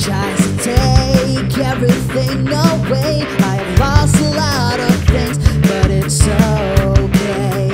tries to take everything away. I have lost a lot of things, but it's okay.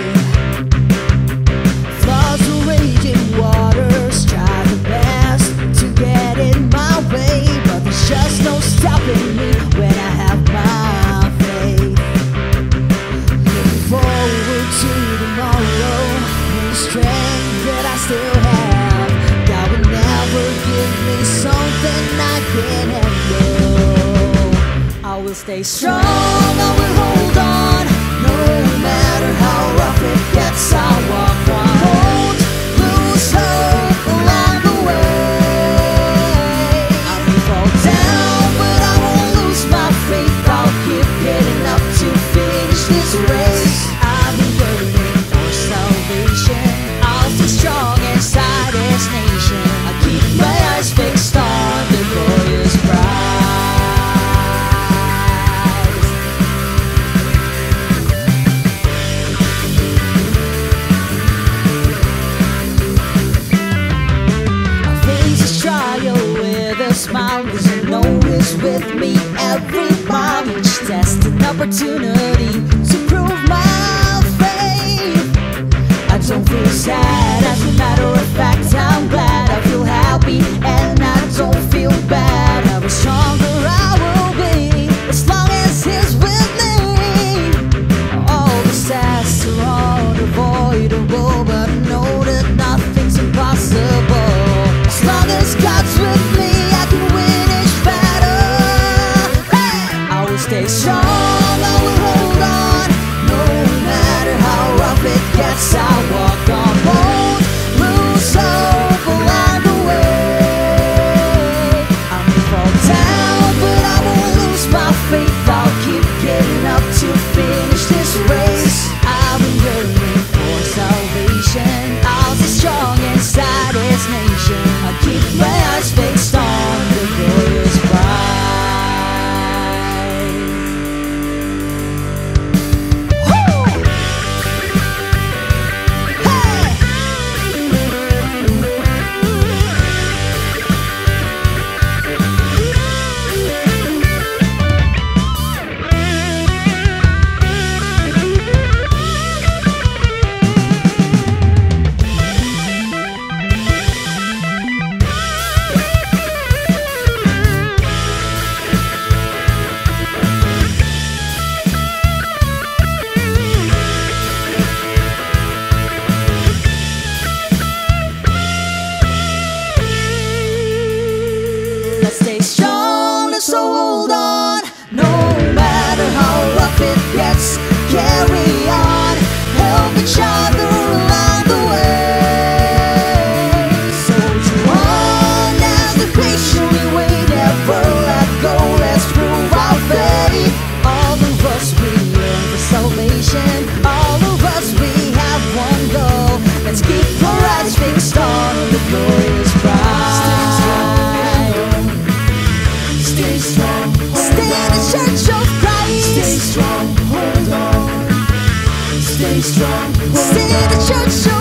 Floods are raging waters, try the best to get in my way, but there's just no stopping me when I have my faith. Looking forward to tomorrow, and the strength that I still have. God will never give me something I can't handle. I will stay strong, I will hold on, no matter how rough it gets. I'll walk on, won't lose hope along the way. I may fall down, but I won't lose my faith. I'll keep getting up to finish this race. I've been waiting for salvation. I'll stay strong inside this nation. I keep my eyes fixed on the glorious prize. Smile, 'cause I know it's with me every mile. Each test an opportunity to prove my faith. I don't feel sad, as a matter of fact I'm glad. I feel happy and I don't feel bad. How stronger I will be as long as He's with me. All the tests are unavoidable, but I know that nothing's impossible. As long as God's with me, stay strong, I will hold on, no matter how rough it gets. I'll walk on, won't lose hope along the way. I may fall down, but I won't lose my faith. I'll keep getting up to finish this race. I've been yearning for salvation. I'll stay strong inside His nation. I keep my eyes fixed on the glorious prize. Stay strong, so hold on, no matter how rough it gets. Carry on, help each other along the way. Soldier on as we patiently wait, never let go, let's prove our faith. All of us we yearn for salvation, all of us we have one goal. Let's keep our eyes fixed on the glorious prize. Stay strong, stay in the church of Christ. Stay strong, hold on. Stay strong, stay in the church of